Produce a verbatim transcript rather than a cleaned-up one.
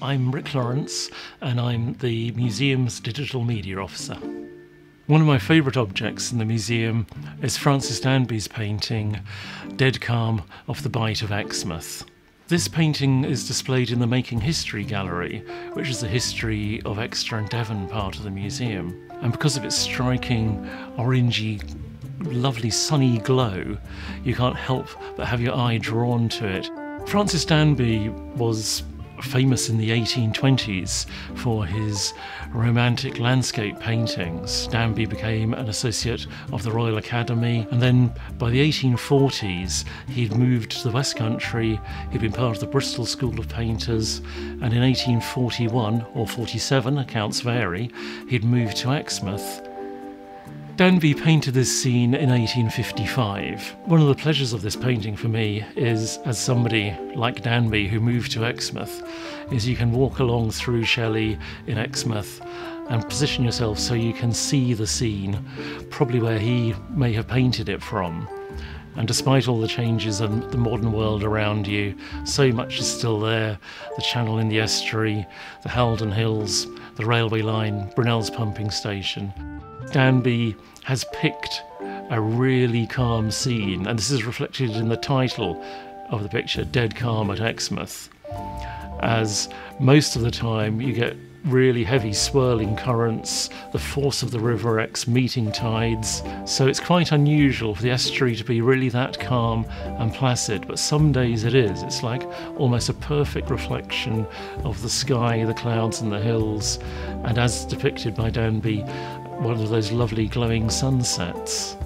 I'm Rick Lawrence and I'm the museum's digital media officer. One of my favourite objects in the museum is Francis Danby's painting Dead Calm off the Bight of Exmouth. This painting is displayed in the Making History gallery, which is the history of Exeter and Devon part of the museum. And because of its striking, orangey, lovely sunny glow, you can't help but have your eye drawn to it. Francis Danby was famous in the eighteen twenties for his romantic landscape paintings. Danby became an associate of the Royal Academy, and then by the eighteen forties he'd moved to the West Country. He'd been part of the Bristol School of Painters, and in eighteen forty-one or forty-seven, accounts vary, he'd moved to Exmouth. Danby painted this scene in eighteen fifty-five. One of the pleasures of this painting for me is, as somebody like Danby who moved to Exmouth, is you can walk along through Shelley in Exmouth and position yourself so you can see the scene, probably where he may have painted it from. And despite all the changes in the modern world around you, so much is still there. The channel in the estuary, the Haldon Hills, the railway line, Brunel's pumping station. Danby has picked a really calm scene, and this is reflected in the title of the picture, Dead Calm at Exmouth, as most of the time you get really heavy swirling currents, the force of the River Ex meeting tides, so it's quite unusual for the estuary to be really that calm and placid, but some days it is. It's like almost a perfect reflection of the sky, the clouds and the hills, and as depicted by Danby, one of those lovely glowing sunsets.